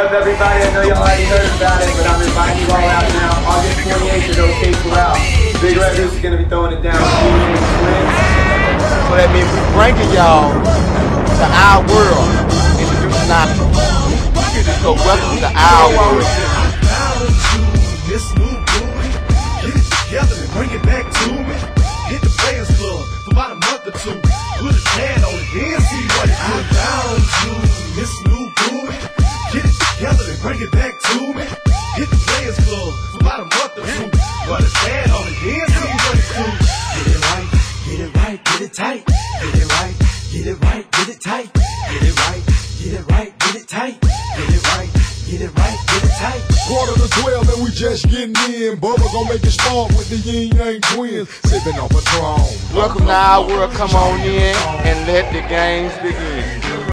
up, everybody? I know you already heard about it, but I'm inviting you all out now. August 28th at OK Corral. Big Red Goose is going to be throwing it down with G-Man Twins. So that means we're bringing y'all to our world, introducing our people. So welcome to our world. This new movie, get it together and bring it back to me. Hit the Players Club for about a month or two. Put a tan on it, then see what it do. Down to this new movie, get it together and bring it back to me. Hit the Players Club for about a month or two. Put a tan on it, then see what it do. Get it right, get it right, get it tight. Get it right, get it right, get it tight. Get it right, get it right, get it tight. Get it right, get it right, get it tight. 11:45 and we just getting in. Bubba gon' make it start with the Yin Yang Twins sipping on Patron. Welcome to our world. Come on in and let the games begin.